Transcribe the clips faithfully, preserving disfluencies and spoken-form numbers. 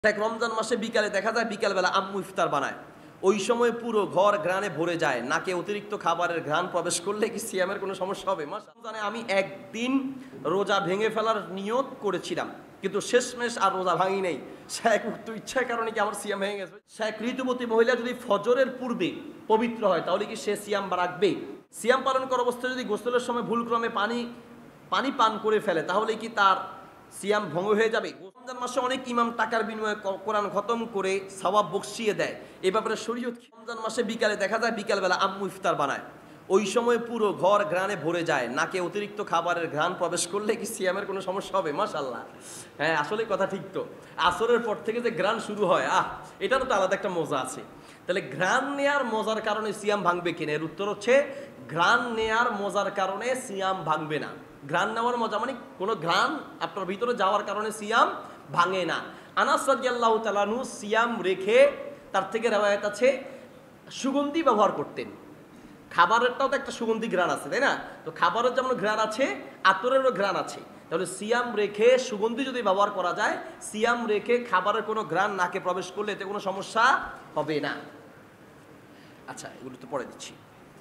এক রমজান মাসে বিকালে দেখা যায় বিকালবেলা আম্মু ইফতার বানায়, ওই সময় পুরো ঘর ঘ্রাণে ভরে যায়। নাকে অতিরিক্ত খাবারের ঘ্রাণ প্রবেশ করলে কি সিয়ামের কোনো সমস্যা হবে? রমজানে আমি একদিন রোজা ভেঙে ফেলার নিয়ত করেছিলাম, কিন্তু শেষমেশ আর রোজা ভাঙি নেই। শেখ উক্ত ইচ্ছার কারণে কি আমার সিয়াম ভেঙে গেছে? শেখ ঋতুবতী মহিলা যদি ফজরের পূর্বে পবিত্র হয় তাহলে কি সে সিয়াম রাখবে? সিয়াম পালন করার অবস্থায় যদি গোসলের সময় ভুলক্রমে পানি পানি পান করে ফেলে তাহলে কি তার সিয়াম ভঙ্গ হয়ে যাবে? রমজান মাসে অনেক ইমাম টাকার বিনিময়ে কোরআন খতম করে সওয়াব বকশিয়ে দেয়, এ ব্যাপারে শরীয়ত। রমজান মাসে বিকালে দেখা যায় বিকালবেলা আম্মু ইফতার বানায়, ওই সময় পুরো ঘর ঘ্রাণে ভরে যায়। নাকে অতিরিক্ত খাবারের ঘ্রাণ প্রবেশ করলে কি সিয়ামের কোনো সমস্যা হবে? মাশাআল্লাহ, হ্যাঁ আসলে কথা ঠিক তো। আসরের পর থেকে যে ঘ্রাণ শুরু হয়, আহ এটারও তো আলাদা একটা মজা আছে। তাহলে ঘ্রাণ নেয়ার মজার কারণে সিয়াম ভাঙবে কিনা? এর উত্তর হচ্ছে ঘ্রাণ নেয়ার মজার কারণে সিয়াম ভাঙবে না। ঘ্রাণ নেওয়ার মজা মানে কোনো ঘ্রাণ আপনার ভিতরে যাওয়ার কারণে সিয়াম ভাঙে না। আনাস রাদিয়াল্লাহু তাআলা আনহু সিয়াম রেখে, তার থেকে রিওয়ায়াত আছে, সুগন্ধি ব্যবহার করতেন। খাবারেরটাও তো একটা সুগন্ধি ঘ্রাণ আছে, তাই না? তো খাবারের যেমন ঘ্রাণ আছে, আতরেরও ঘ্রাণ আছে। তাহলে সিয়াম রেখে সুগন্ধি যদি ব্যবহার করা যায়, সিয়াম রেখে খাবারের কোনো ঘ্রাণ নাকে প্রবেশ করলে এতে কোনো সমস্যা হবে না। আচ্ছা, এগুলো তো পরে দিচ্ছি।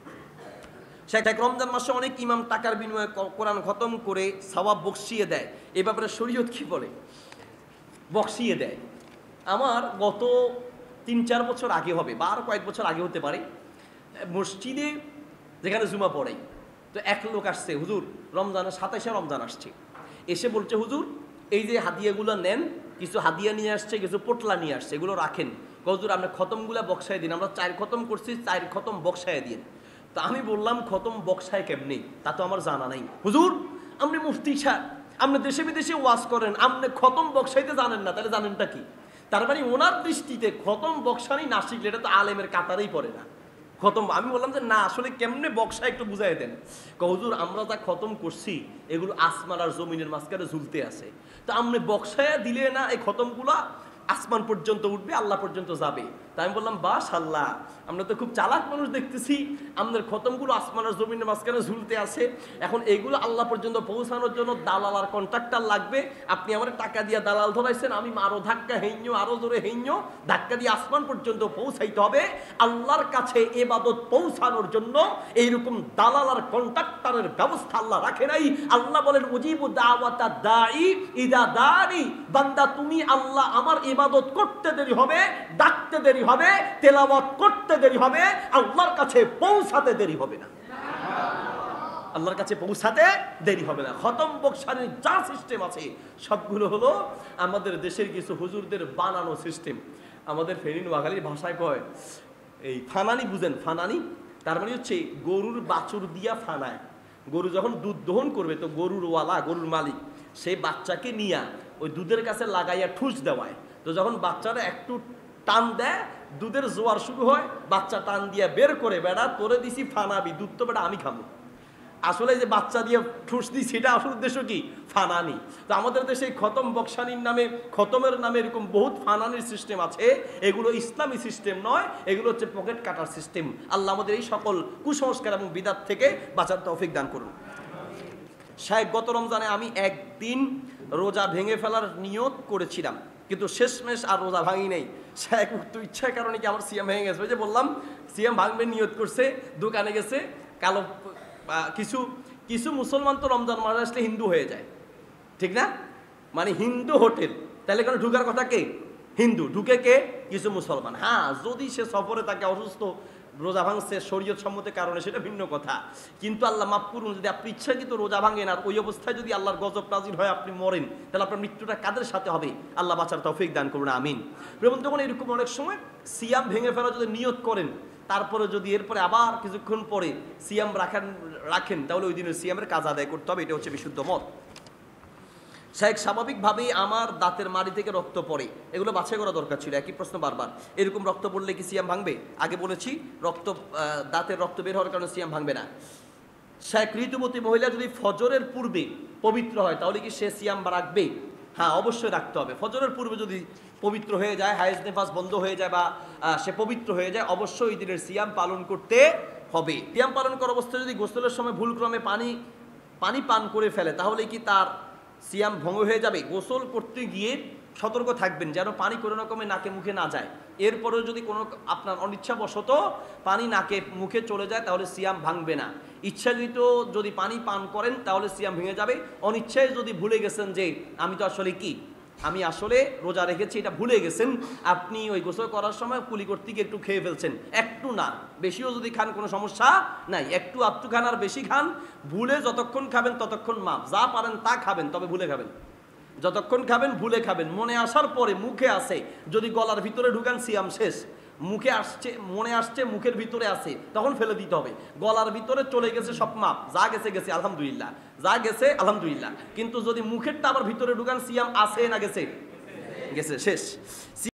শেখ রমজান মাসে অনেক ইমাম টাকার বিনিময়ে কোরআন খতম করে সওয়াব বকশিয়ে দেয়, এ ব্যাপারে শরীয়ত কি বলে? বকশিয়ে দেয়। আমার গত তিন চার বছর আগে হবে, বা আরও কয়েক বছর আগে হতে পারে, মসজিদে যেখানে জুমা পড়ে, তো এক লোক আসছে, হুজুর রমজানের সাতাইশে রমজান আসছে, এসে বলছে হুজুর এই যে হাদিয়াগুলো নেন, কিছু হাদিয়া নিয়ে আসছে, কিছু পোটলা নিয়ে আসছে, এগুলো রাখেন। হুজুর আপনি খতমগুলা বক্সায় দিন, আমরা চার খতম করছি, চার খতম বক্সায় দিন। তো আমি বললাম খতম বক্সায় কেমনি? তা তো আমার জানা নাই। হুজুর আপনি মুফতি সাহেব, আপনি দেশে বিদেশে ওয়াজ করেন, আপনি খতম বক্সাইতে জানেন না, তাহলে জানেনটা কি? তার মানে ওনার দৃষ্টিতে খতম বক্সানি না শিখলে এটা তো আলেমের কাতারেই পড়ে না। খতম, আমি বললাম যে না আসলে কেমনে বক্সা একটু বুঝাই দেন। হুজুর আমরা যা খতম করছি এগুলো আসমান আর জমিনের মাঝখানে ঝুলতে আছে, তো আপনি বক্সায়া দিলে না এই খতমগুলা আসমান পর্যন্ত উঠবে, আল্লাহ পর্যন্ত যাবে। তাই আমি বললাম বাস আল্লাহ, আমরা তো খুব চালাক মানুষ দেখতেছি, আমাদের খতমগুলো আসমান আর জমিনের মাঝখানে ঝুলতে আছে, এখন এইগুলো আল্লাহ পর্যন্ত পৌঁছানোর জন্য দালাল আর কন্ট্রাক্টর লাগবে। আপনি আমার টাকা দিয়ে দালাল ধরাইছেন, আমি আরো ধাক্কা হেইন্য, আরো জোরে হেইন্য, ধাক্কা দিয়ে আসমান পর্যন্ত পৌঁছাইতে হবে। আল্লাহর কাছে ইবাদত পৌঁছানোর জন্য এইরকম দালাল আর কন্ট্রাক্টরের ব্যবস্থা আল্লাহ রাখে নাই। আল্লাহ বলেন উজিবু দাওয়াতা দাঈ ইদা দানি, বান্দা তুমি আল্লাহ আমার ইবাদত করতে দেরি হবে, ডাকতে দেরি হবে, তেলাওয়াত করতে দেরি হবে, আল্লাহর কাছে পৌঁছাতে দেরি হবে না। আল্লাহর কাছে পৌঁছাতে দেরি হবে না। খতম বকশানির যা সিস্টেম আছে সবগুলো হলো আমাদের দেশের কিছু হুজুরদের বানানো সিস্টেম। আমাদের ফেনী নোয়াখালীর ভাষায় কয় এই ফানানি, বুঝেন ফানানি? তার মানে হচ্ছে গরুর বাছুর দিয়া ফানায়। গরু যখন দুধ দহন করবে তো গরুর ওয়ালা, গরুর মালিক, সেই বাচ্চাকে নিয়া ওই দুধের কাছে লাগাইয়া ঠুস দেওয়ায়। তো যখন বাচ্চারা একটু টান দেয়, দুধের জোয়ার শুরু হয়, বাচ্চা টান দিয়া বের করে, বেড়া তোরে দিছি ফানাবি, দুধ তো বেটা আমি খাবো। আসলে যে বাচ্চা দিয়ে ঠুস দিই সেটা আসল উদ্দেশ্য কি? ফানানি। তো আমাদের দেশে খতম বকশানির নামে, খতমের নামে এরকম বহুত ফানানির সিস্টেম আছে। এগুলো ইসলামী সিস্টেম নয়, এগুলো হচ্ছে পকেট কাটার সিস্টেম। আল্লাহ আমাদের এই সকল কুসংস্কার এবং বিদাত থেকে বাঁচার তৌফিক দান করুন। শায়েখ গত রমজানে আমি একদিন রোজা ভেঙে ফেলার নিয়ত করেছিলাম, কিন্তু শেষমেশ আর রোজা ভাঙি নেই। শায়েখ উক্ত ইচ্ছার কারণে কি আমার সিয়াম ভেঙে গেছে? ওই যে বললাম সিয়াম ভাঙবে নিয়ত করছে, দোকানে গেছে, কালো কিছু কিছু মুসলমান তো রমজান মাস আসলে হিন্দু হয়ে যায়, ঠিক না? মানে হিন্দু হোটেল, তাহলে কেন ঢুকার কথা কে? হিন্দু, ঢুকে কে? কিছু মুসলমান। হ্যাঁ যদি সে সফরে থাকে, অসুস্থ, রোজা ভাঙছে শরীয়ত সম্মতের কারণে, সেটা ভিন্ন কথা। কিন্তু আল্লাহ মাফ করুন, যদি আপনি ইচ্ছাকৃত রোজা ভাঙেন আর ওই অবস্থায় যদি আল্লাহর গজব নাজিল হয়, আপনি মরেন, তাহলে আপনার মৃত্যুটা কাদের সাথে হবে? আল্লাহ বাঁচার তৌফিক দান করুন, আমিন। তখন এরকম অনেক সময় সিয়াম ভেঙে ফেলা যদি নিয়ত করেন, তারপরে যদি এরপরে আবার কিছুক্ষণ পরে সিয়াম রাখেন রাখেন তাহলে ওই দিনের সিয়ামের কাজ আদায় করতে হবে, এটা হচ্ছে বিশুদ্ধ মত। শেখ স্বাভাবিকভাবেই আমার দাঁতের মাড়ি থেকে রক্ত পড়ে, এগুলো বাছাই করা দরকার ছিল। একই প্রশ্ন বারবার, এরকম রক্ত পড়লে কি সিয়াম ভাঙবে? আগে বলেছি রক্ত, দাঁতের রক্ত বের হওয়ার কারণে সিয়াম ভাঙবে না। শেখ ঋতুবতী মহিলা যদি ফজরের পূর্বে পবিত্র হয় তাহলে কি সে সিয়াম রাখবে? হ্যাঁ অবশ্যই রাখতে হবে। ফজরের পূর্বে যদি পবিত্র হয়ে যায়, হায়েজ নেফাস বন্ধ হয়ে যায়, বা সে পবিত্র হয়ে যায়, অবশ্যই ওই দিনের সিয়াম পালন করতে হবে। সিয়াম পালন করার অবস্থায় যদি গোসলের সময় ভুলক্রমে পানি পানি পান করে ফেলে তাহলে কি তার সিয়াম ভঙ্গ হয়ে যাবে? গোসল করতে গিয়ে সতর্ক থাকবেন যেন পানি কোনো রকমে নাকে মুখে না যায়। এরপরেও যদি কোনো আপনার অনিচ্ছাবশত পানি নাকে মুখে চলে যায় তাহলে সিয়াম ভাঙবে না। ইচ্ছাকৃত যদি পানি পান করেন তাহলে সিয়াম ভেঙে যাবে। অনিচ্ছায় যদি ভুলে গেছেন যে আমি তো আসলে কি আমি আসলে রোজা রেখেছি এটা ভুলে গেছেন, আপনি ওই গোসল করার সময় কুলি করতে গিয়ে একটু খেয়ে ফেলছেন, একটু না বেশিও যদি খান কোনো সমস্যা নাই, একটু আধটু খান আর বেশি খান, ভুলে যতক্ষণ খাবেন ততক্ষণ মাপ, যা পারেন তা খাবেন, তবে ভুলে খাবেন। যতক্ষণ খাবেন ভুলে খাবেন, মনে আসার পরে মুখে আসে যদি গলার ভিতরে ঢুকান সিয়াম শেষ। মুখে আসছে মনে আসছে মুখের ভিতরে আছে তখন ফেলে দিতে হবে। গলার ভিতরে চলে গেছে সব মাপ, যা গেছে গেছে আলহামদুলিল্লাহ, যা গেছে আলহামদুলিল্লাহ। কিন্তু যদি মুখেরটা আবার ভিতরে ঢুকান সিয়াম আছে না গেছে গেছে শেষ।